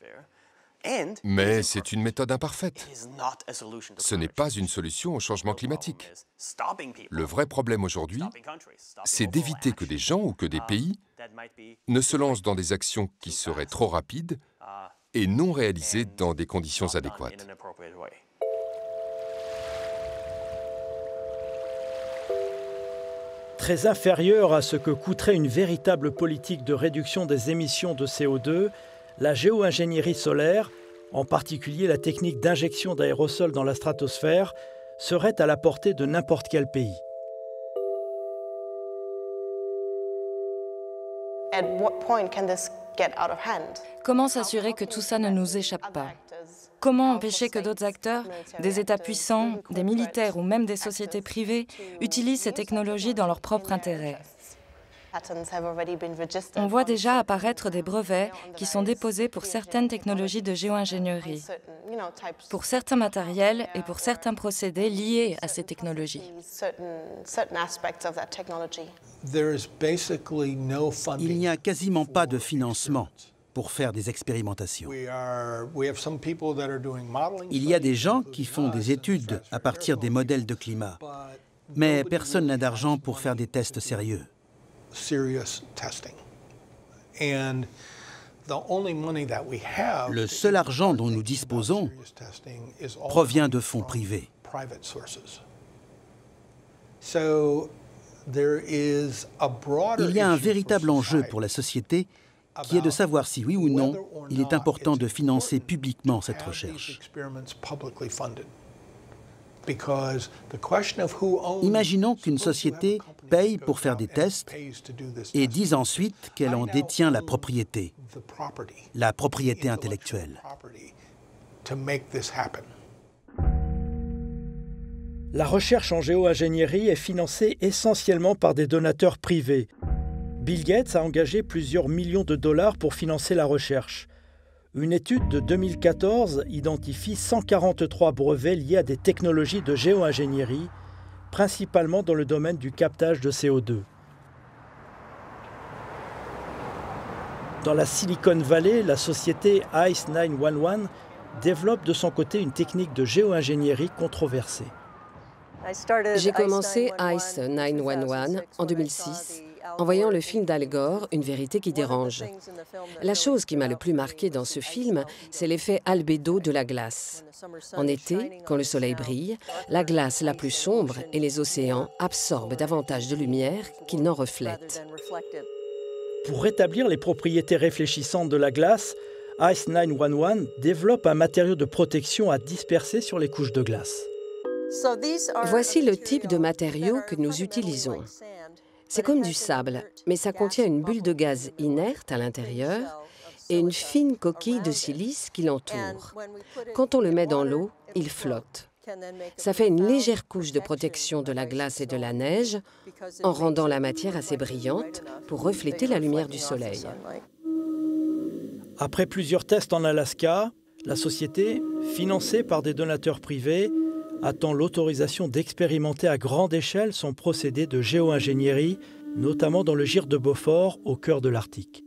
Mais c'est une méthode imparfaite. Ce n'est pas une solution au changement climatique. Le vrai problème aujourd'hui, c'est d'éviter que des gens ou que des pays ne se lancent dans des actions qui seraient trop rapides et non réalisées dans des conditions adéquates. Très inférieure à ce que coûterait une véritable politique de réduction des émissions de C O deux, la géo-ingénierie solaire, en particulier la technique d'injection d'aérosols dans la stratosphère, serait à la portée de n'importe quel pays. Comment s'assurer que tout ça ne nous échappe pas? Comment empêcher que d'autres acteurs, des États puissants, des militaires ou même des sociétés privées, utilisent ces technologies dans leur propre intérêt? On voit déjà apparaître des brevets qui sont déposés pour certaines technologies de géo-ingénierie, pour certains matériels et pour certains procédés liés à ces technologies. Il n'y a quasiment pas de financement pour faire des expérimentations. Il y a des gens qui font des études à partir des modèles de climat, mais personne n'a d'argent pour faire des tests sérieux. Le seul argent dont nous disposons provient de fonds privés. Il y a un véritable enjeu pour la société qui est de savoir si, oui ou non, il est important de financer publiquement cette recherche. Imaginons qu'une société paye pour faire des tests et dise ensuite qu'elle en détient la propriété, la propriété intellectuelle. La recherche en géo-ingénierie est financée essentiellement par des donateurs privés. Bill Gates a engagé plusieurs millions de dollars pour financer la recherche. Une étude de deux mille quatorze identifie cent quarante-trois brevets liés à des technologies de géo-ingénierie, principalement dans le domaine du captage de C O deux. Dans la Silicon Valley, la société ICE neuf cent onze développe de son côté une technique de géo-ingénierie controversée. J'ai commencé ICE neuf cent onze en deux mille six en voyant le film d'Al Gore, Une vérité qui dérange. La chose qui m'a le plus marqué dans ce film, c'est l'effet albédo de la glace. En été, quand le soleil brille, la glace la plus sombre et les océans absorbent davantage de lumière qu'ils n'en reflètent. Pour rétablir les propriétés réfléchissantes de la glace, ICE neuf cent onze développe un matériau de protection à disperser sur les couches de glace. Voici le type de matériau que nous utilisons. C'est comme du sable, mais ça contient une bulle de gaz inerte à l'intérieur et une fine coquille de silice qui l'entoure. Quand on le met dans l'eau, il flotte. Ça fait une légère couche de protection de la glace et de la neige, en rendant la matière assez brillante pour refléter la lumière du soleil. Après plusieurs tests en Alaska, la société, financée par des donateurs privés, attend l'autorisation d'expérimenter à grande échelle son procédé de géo-ingénierie, notamment dans le gir de Beaufort, au cœur de l'Arctique.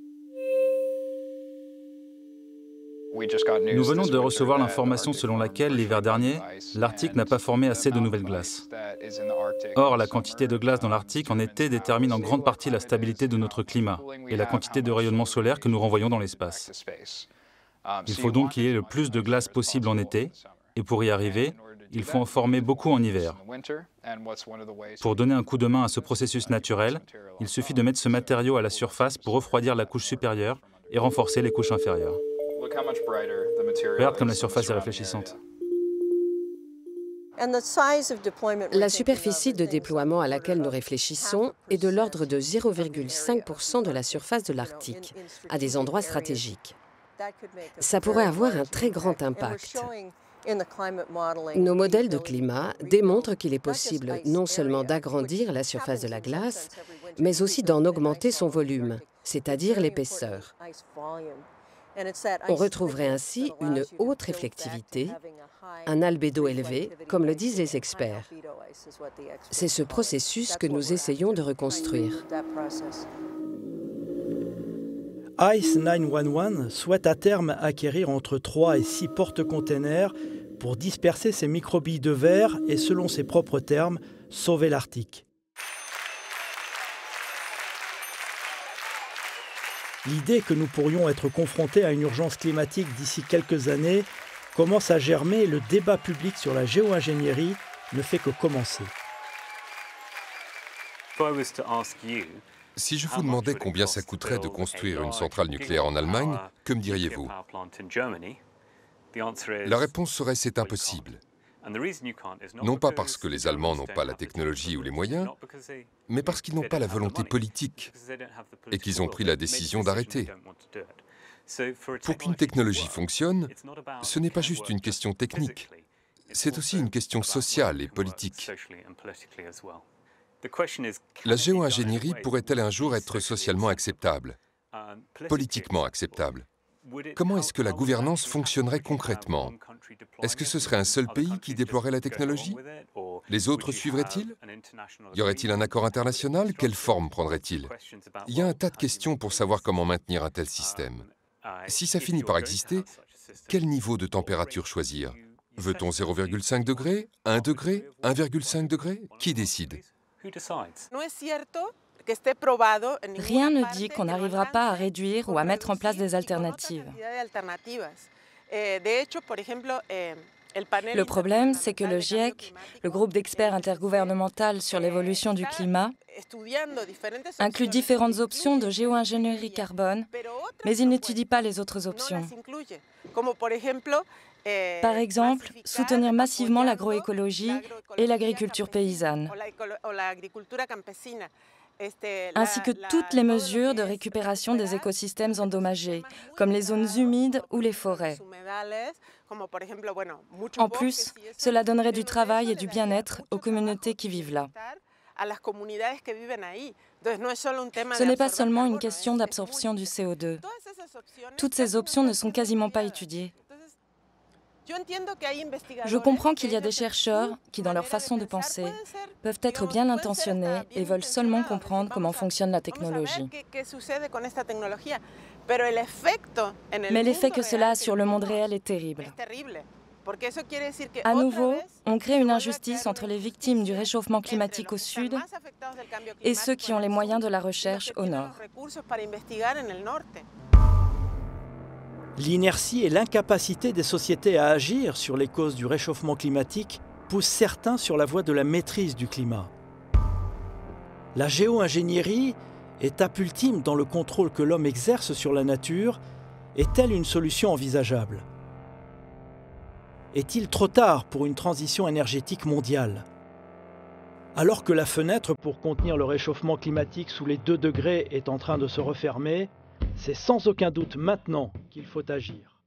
Nous venons de recevoir l'information selon laquelle, l'hiver dernier, l'Arctique n'a pas formé assez de nouvelles glaces. Or, la quantité de glace dans l'Arctique en été détermine en grande partie la stabilité de notre climat et la quantité de rayonnement solaire que nous renvoyons dans l'espace. Il faut donc qu'il y ait le plus de glace possible en été, et pour y arriver, il faut en former beaucoup en hiver. Pour donner un coup de main à ce processus naturel, il suffit de mettre ce matériau à la surface pour refroidir la couche supérieure et renforcer les couches inférieures. Regarde comme la surface est réfléchissante. La superficie de déploiement à laquelle nous réfléchissons est de l'ordre de zéro virgule cinq pour cent de la surface de l'Arctique, à des endroits stratégiques. Ça pourrait avoir un très grand impact. Nos modèles de climat démontrent qu'il est possible non seulement d'agrandir la surface de la glace, mais aussi d'en augmenter son volume, c'est-à-dire l'épaisseur. On retrouverait ainsi une haute réflectivité, un albédo élevé, comme le disent les experts. C'est ce processus que nous essayons de reconstruire. ICE neuf cent onze souhaite à terme acquérir entre trois et six porte-containers pour disperser ces microbilles de verre et, selon ses propres termes, sauver l'Arctique. L'idée que nous pourrions être confrontés à une urgence climatique d'ici quelques années commence à germer et le débat public sur la géo-ingénierie ne fait que commencer. Si je vous demandais combien ça coûterait de construire une centrale nucléaire en Allemagne, que me diriez-vous? La réponse serait c'est impossible. Non pas parce que les Allemands n'ont pas la technologie ou les moyens, mais parce qu'ils n'ont pas la volonté politique et qu'ils ont pris la décision d'arrêter. Pour qu'une technologie fonctionne, ce n'est pas juste une question technique, c'est aussi une question sociale et politique. La géo-ingénierie pourrait-elle un jour être socialement acceptable, politiquement acceptable? Comment est-ce que la gouvernance fonctionnerait concrètement? Est-ce que ce serait un seul pays qui déploierait la technologie? Les autres suivraient-ils? Y aurait-il un accord international? Quelle forme prendrait-il? Il y a un tas de questions pour savoir comment maintenir un tel système. Si ça finit par exister, quel niveau de température choisir? Veut-on zéro virgule cinq degré, un degré, un virgule cinq degré? Qui décide? Rien ne dit qu'on n'arrivera pas à réduire ou à mettre en place des alternatives. Le problème, c'est que le GIEC, le groupe d'experts intergouvernemental sur l'évolution du climat, inclut différentes options de géo-ingénierie carbone, mais il n'étudie pas les autres options. Par exemple, soutenir massivement l'agroécologie et l'agriculture paysanne, ainsi que toutes les mesures de récupération des écosystèmes endommagés, comme les zones humides ou les forêts. En plus, cela donnerait du travail et du bien-être aux communautés qui vivent là. Ce n'est pas seulement une question d'absorption du C O deux. Toutes ces options ne sont quasiment pas étudiées. Je comprends qu'il y a des chercheurs qui, dans leur façon de penser, peuvent être bien intentionnés et veulent seulement comprendre comment fonctionne la technologie. Mais l'effet que cela a sur le monde réel est terrible. À nouveau, on crée une injustice entre les victimes du réchauffement climatique au sud et ceux qui ont les moyens de la recherche au nord. L'inertie et l'incapacité des sociétés à agir sur les causes du réchauffement climatique poussent certains sur la voie de la maîtrise du climat. La géo-ingénierie, étape ultime dans le contrôle que l'homme exerce sur la nature, est-elle une solution envisageable? Est-il trop tard pour une transition énergétique mondiale? Alors que la fenêtre pour contenir le réchauffement climatique sous les deux degrés est en train de se refermer, c'est sans aucun doute maintenant qu'il faut agir.